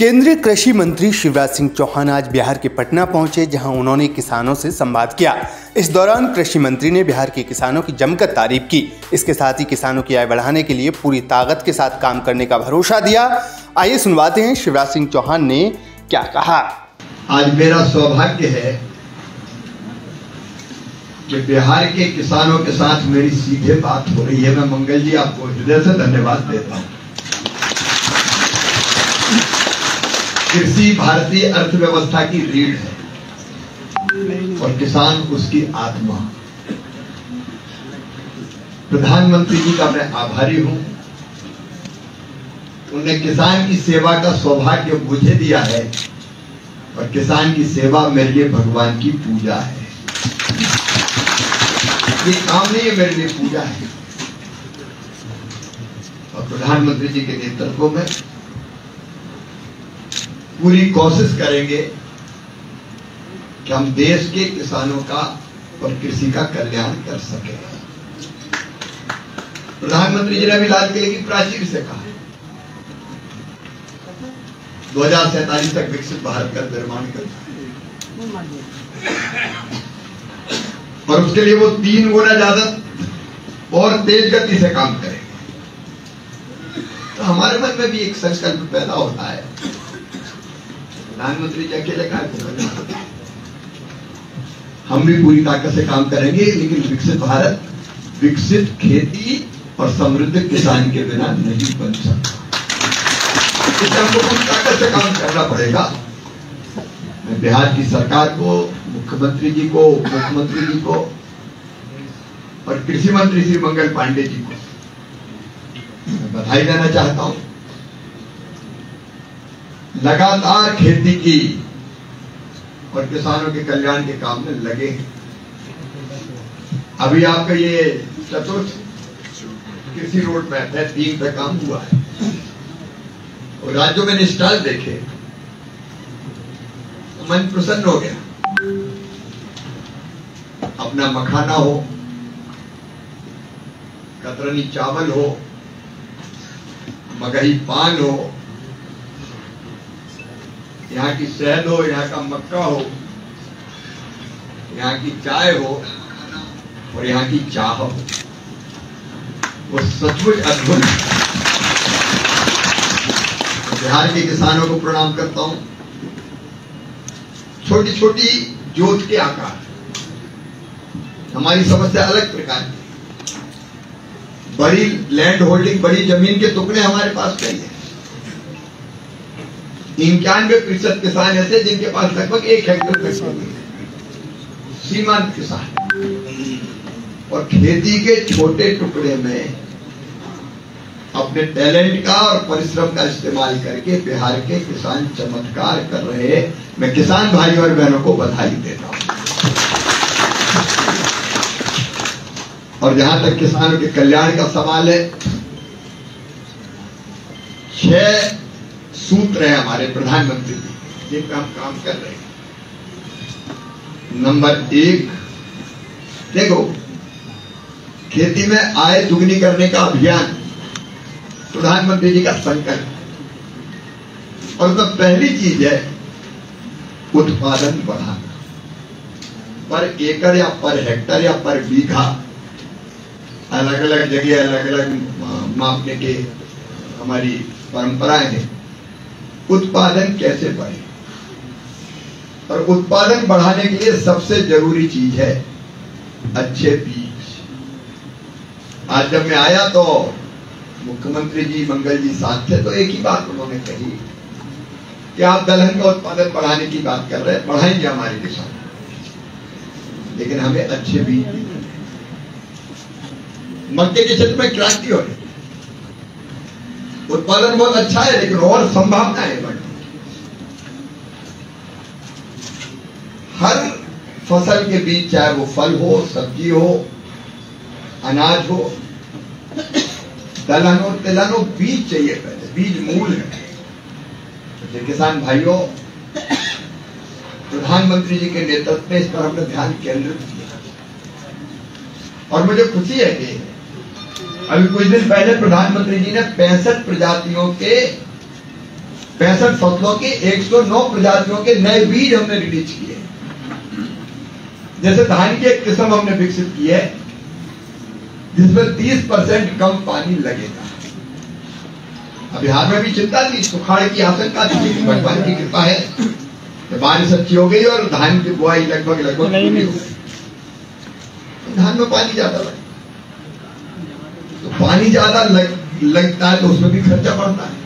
केंद्रीय कृषि मंत्री शिवराज सिंह चौहान आज बिहार के पटना पहुंचे, जहां उन्होंने किसानों से संवाद किया। इस दौरान कृषि मंत्री ने बिहार के किसानों की जमकर तारीफ की। इसके साथ ही किसानों की आय बढ़ाने के लिए पूरी ताकत के साथ काम करने का भरोसा दिया। आइए सुनवाते हैं शिवराज सिंह चौहान ने क्या कहा। आज मेरा सौभाग्य है कि बिहार के किसानों के साथ मेरी सीधे बात हो रही है। मैं मंगल जी आपको हृदय से धन्यवाद देता हूं। कृषि भारतीय अर्थव्यवस्था की रीढ़ है और किसान उसकी आत्मा। प्रधानमंत्री जी का मैं आभारी हूं। उन्होंने किसान की सेवा का सौभाग्य मुझे दिया है और किसान की सेवा मेरे लिए भगवान की पूजा है। ये काम नहीं है, मेरे लिए पूजा है। और प्रधानमंत्री जी के नेतृत्व में पूरी कोशिश करेंगे कि हम देश के किसानों का और कृषि का कल्याण कर सके। प्रधानमंत्री जी ने अभी लाल किले की प्राचीर से कहा 2047 तक विकसित भारत का निर्माण करना और उसके लिए वो 3 गुना ज्यादा और तेज गति से काम करेंगे। तो हमारे मन में भी एक संकल्प पैदा होता है। प्रधानमंत्री जी अकेले कहा, हम भी पूरी ताकत से काम करेंगे, लेकिन विकसित भारत विकसित खेती और समृद्ध किसान के बिना नहीं बन सकता। इसलिए हमको पूरी ताकत से काम करना पड़ेगा। मैं बिहार की सरकार को, मुख्यमंत्री जी को, उप मुख्यमंत्री जी को और कृषि मंत्री श्री मंगल पांडे जी को मैं बधाई देना चाहता हूं। लगातार खेती की और किसानों के कल्याण के काम में लगे हैं। अभी आपका ये चतुर्थ कृषि रोड मैप है, 3 पे काम हुआ है और राज्यों में स्टाइल देखे तो मन प्रसन्न हो गया। अपना मखाना हो, कतरनी चावल हो, मगही पान हो, यहाँ की शहद हो, यहाँ का मक्का हो, यहाँ की चाय हो और यहाँ की चाह हो, वो सचमुच अद्भुत। बिहार के किसानों को प्रणाम करता हूं। छोटी छोटी जोत के आकार, हमारी समस्या अलग प्रकार की। बड़ी लैंड होल्डिंग, बड़ी जमीन के टुकड़े हमारे पास नहीं है। 91% किसान ऐसे जिनके पास लगभग 1 हेक्टेयर तक जमीन है, सीमांत किसान। और खेती के छोटे टुकड़े में अपने टैलेंट का और परिश्रम का इस्तेमाल करके बिहार के किसान चमत्कार कर रहे हैं। मैं किसान भाई और बहनों को बधाई देता हूं। और जहां तक किसानों के कल्याण का सवाल है, 6 सूत्र है हमारे प्रधानमंत्री जी जिन पर हम काम कर रहे हैं। नंबर 1, देखो, खेती में आय दुगनी करने का अभियान प्रधानमंत्री जी का संकल्प। और उसमें पहली चीज है उत्पादन बढ़ाना। पर एकड़ या पर हेक्टर या पर बीघा, अलग अलग जगह अलग अलग मापने के हमारी परंपराएं हैं। उत्पादन कैसे बढ़े? और उत्पादन बढ़ाने के लिए सबसे जरूरी चीज है अच्छे बीज। आज जब मैं आया तो मुख्यमंत्री जी, मंगल जी साथ थे, तो एक ही बात उन्होंने कही कि आप दलहन का उत्पादन बढ़ाने की बात कर रहे हैं, बढ़ाएंगे हमारे किसान, लेकिन हमें अच्छे बीज भी। मक्के के क्षेत्र में क्रांति हो रही, उत्पादन बहुत अच्छा है, लेकिन और संभावनाएं बढ़। हर फसल के बीच, चाहे वो फल हो, सब्जी हो, अनाज हो, दलहन हो, तिलहन हो, बीज चाहिए। पहले बीज मूल है। तो किसान भाइयों, प्रधानमंत्री जी के नेतृत्व में इस पर हमने ध्यान केंद्रित किया और मुझे खुशी है कि अभी कुछ दिन पहले प्रधानमंत्री जी ने 65 प्रजातियों के 65 फसलों के 109 प्रजातियों के नए बीज हमने रिलीज किए। जैसे धान की एक किस्म हमने विकसित की है जिसमें 30% कम पानी लगेगा। अब बिहार में भी चिंता थी, सुखाड़ की आशंका थी, लेकिन भगवान की कृपा है कि बारिश अच्छी हो गई और धान की बुआई लगभग पूरी हो गई। धान में पानी ज्यादा लगे तो पानी ज्यादा लगता है तो उसमें भी खर्चा बढ़ता है।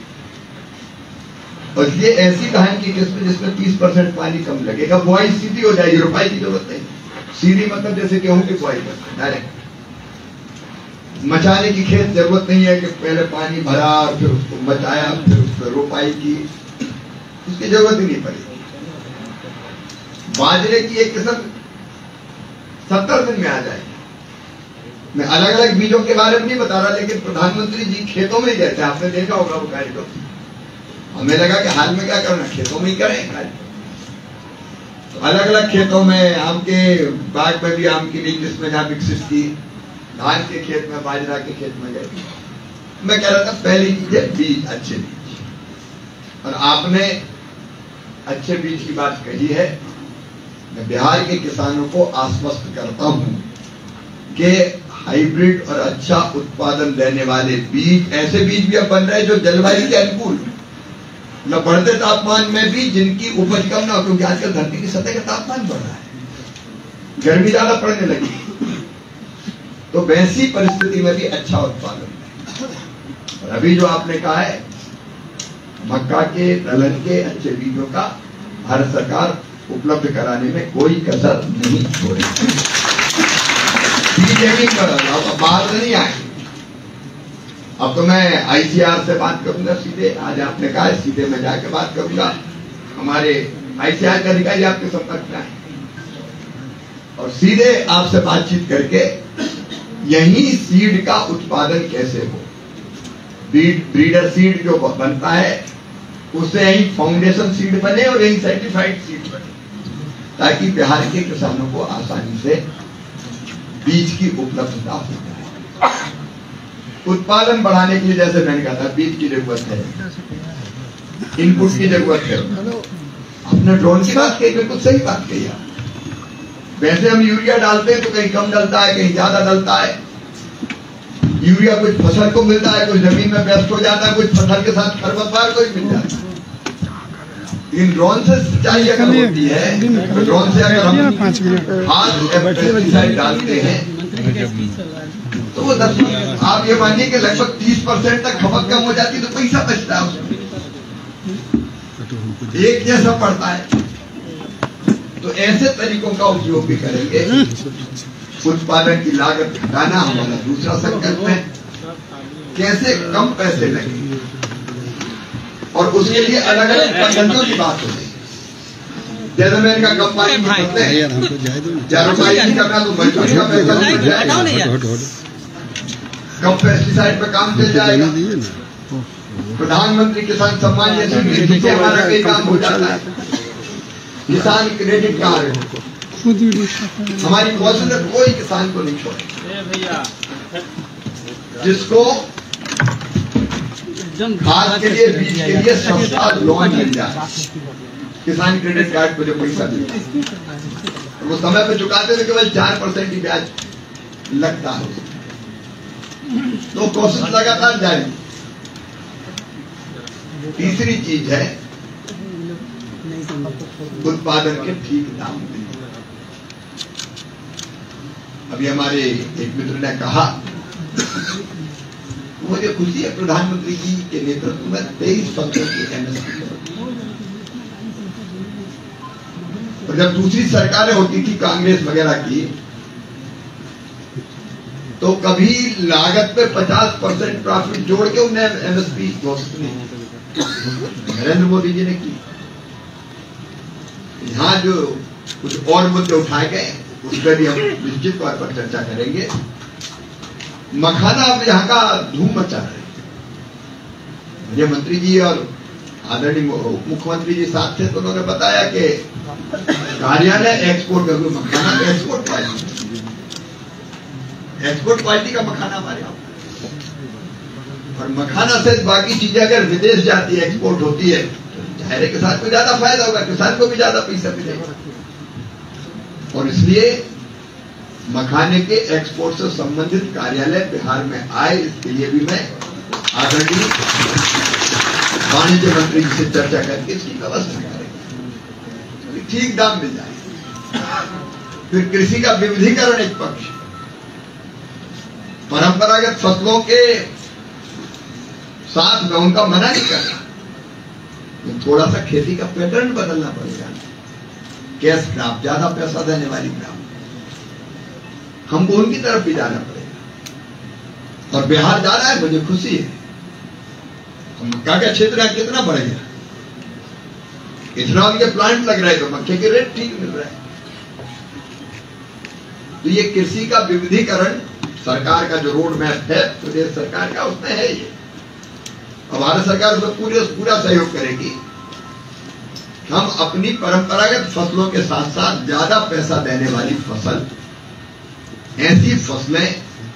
और ये ऐसी धान की किस्म जिसमें 30% पानी कम लगेगा, बुआई सीधी हो जाएगी, रुपाई की जरूरत नहीं। सीधी मतलब जैसे गेहूं की बुआई करते हैं डायरेक्ट, मचाने की खेत जरूरत नहीं है कि पहले पानी भरा और फिर उसको मचाया फिर उस पर रोपाई की, उसकी जरूरत ही नहीं पड़ेगी। बाजरे की एक किस्म 70 दिन में आ जाएगी। मैं अलग अलग बीजों के बारे में नहीं बता रहा, लेकिन प्रधानमंत्री जी खेतों में गए थे, आपने देखा होगा वो कार्यक्रम। हमें लगा कि हाल में क्या करना, खेतों में ही करें कार्यक्रम। तो अलग अलग खेतों में, आम के बाग में भी आम की लीची जिसमें जहां विकसित की, धान के खेत में, बाजरा के खेत में गए। मैं कह रहा था पहली चीज है बीज, अच्छे बीज। और आपने अच्छे बीज की बात कही है। मैं बिहार के किसानों को आश्वस्त करता हूं कि हाइब्रिड और अच्छा उत्पादन देने वाले बीज, ऐसे बीज भी अब बन रहे हैं जो जलवायु के अनुकूल, न बढ़ते तापमान में भी जिनकी उपज कम ना हो, क्योंकि आजकल धरती की सतह का तापमान बढ़ रहा है, गर्मी ज्यादा पड़ने लगी, तो वैसी परिस्थिति में भी अच्छा उत्पादन है। और अभी जो आपने कहा है मक्का के, दलहन के अच्छे बीजों का भारत सरकार उपलब्ध कराने में कोई कसर नहीं छोड़ेगी। बाहर नहीं आएंगे। अब तो मैं आईसीआर से बात करूंगा सीधे, आज आपने कहा है सीधे मैं जाके बात करूंगा। हमारे आईसीआर का अधिकारी आपके संपर्क में आए और सीधे आपसे बातचीत करके यही सीड का उत्पादन कैसे हो, ब्रीडर सीड जो बनता है उससे यही फाउंडेशन सीड बने और यही सर्टिफाइड सीड बने, ताकि बिहार के किसानों को आसानी से बीज की उपलब्धता हो जाए। उत्पादन बढ़ाने के लिए जैसे मैंने कहा था, बीज की जरूरत है, इनपुट की जरूरत है। आपने ड्रोन की बात कही, बिल्कुल सही बात कही आप। वैसे हम यूरिया डालते हैं तो कहीं कम डलता है, कहीं ज्यादा डलता है। यूरिया कुछ फसल को मिलता है, कुछ जमीन में व्यस्त हो जाता है, कुछ फसल के साथ खरपतवार को ही मिल जाता है। लेकिन ड्रोन से सिंचाई अगर होती है, तो ड्रोन से अगर हम खाद पेस्टिसाइड डालते हैं तो वो 10, आप ये मानिए कि लगभग 30% तक खपत कम हो जाती है, तो पैसा बचता है उसमें, एक जैसा पड़ता है। तो ऐसे तरीकों का उपयोग भी करेंगे। उत्पादन की लागत घटाना हमारा दूसरा संकल्प है, कैसे कम पैसे लगे, और उसके लिए अलग अलग पद्धतियों की बात होती है। जैसे मैंने कहा कम पानी करते हैं, ज्यादा पानी नहीं करना तो मजदूरी का पैसा, कम पेस्टिसाइड पे काम चल जाएगा। प्रधानमंत्री किसान सम्मान जैसे निधि से हमारा कई काम हो जाता है। किसान क्रेडिट कार्ड, हमारी पॉलिसी में कोई किसान को नहीं छोड़े, जिसको खाद के लिए, बीज के लिए सस्ता लोन मिल जाए। किसान क्रेडिट कार्ड को जो पैसा मिलता है वो समय पे चुकाते हुए केवल 4% ही ब्याज लगता है, तो कोशिश लगातार जारी। तीसरी चीज है उत्पादन के ठीक दाम। अभी हमारे एक मित्र ने कहा, मुझे खुशी है प्रधानमंत्री जी के नेतृत्व में 23% की एमएसपी। और जब दूसरी सरकारें होती थी कांग्रेस वगैरह की, तो कभी लागत पे 50% प्रॉफिट जोड़ के उन्हें एमएसपी घोषित नहीं, नरेंद्र मोदी जी ने की। यहाँ जो कुछ और मुद्दे उठाए गए उस पर भी हम निश्चित तौर पर चर्चा करेंगे। मखाना अब यहाँ का धूम मचा रहे हैं। मुझे मंत्री जी और आदरणीय मुख्यमंत्री जी साथ थे, तो उन्होंने बताया कि कार्यालय एक्सपोर्ट कर, मखाना तो एक्सपोर्ट क्वालिटी का मखाना हमारे यहाँ। और मखाना से बाकी चीजें अगर विदेश जाती है, एक्सपोर्ट होती है, तो जाहिर है किसान को ज्यादा फायदा होगा, किसान को भी ज्यादा पैसा मिलेगा। और इसलिए मखाने के एक्सपोर्ट से संबंधित कार्यालय बिहार में आए, इसके लिए भी मैं आदरणीय वाणिज्य मंत्री जी से चर्चा करके इसकी व्यवस्था करेंगे, ठीक दाम मिल जाए। फिर कृषि का विविधीकरण एक पक्ष, परंपरागत फसलों के साथ मैं उनका मना नहीं कर रहा, थोड़ा सा खेती का पैटर्न बदलना पड़ेगा। कैश क्रॉप, ज्यादा पैसा देने वाली क्रॉप, हमको उनकी तरफ भी जाना पड़ेगा। और बिहार जा रहा है, मुझे खुशी है। मक्का का क्षेत्र है, कितना बढ़ेगा, इथेनॉल के प्लांट लग रहे, तो मक्के के रेट ठीक मिल रहा है। तो ये कृषि का विविधीकरण सरकार का जो रोड मैप है प्रदेश सरकार का, उसमें है ये। और भारत सरकार उसमें पूरा सहयोग करेगी। हम अपनी परंपरागत फसलों के साथ साथ ज्यादा पैसा देने वाली फसल, ऐसी फसलें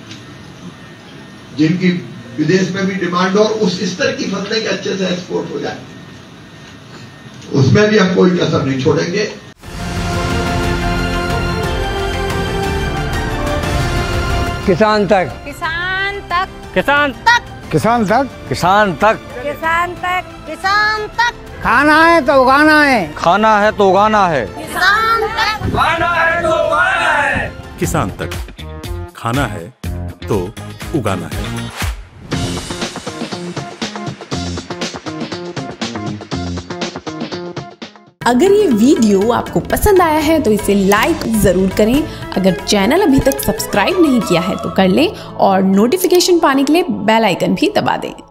जिनकी विदेश में भी डिमांड हो, और उस स्तर की फसलें के अच्छे से एक्सपोर्ट हो जाए, उसमें भी हम कोई कसर नहीं छोड़ेंगे। किसान तक, किसान तक, किसान तक, किसान तक, किसान तक, किसान तक, किसान तक। खाना है तो उगाना है, खाना है तो उगाना है, किसान तक, खाना है तो उगाना है, किसान तक, खाना है तो उगाना है। अगर ये वीडियो आपको पसंद आया है तो इसे लाइक ज़रूर करें। अगर चैनल अभी तक सब्सक्राइब नहीं किया है तो कर लें और नोटिफिकेशन पाने के लिए बेल आइकन भी दबा दें।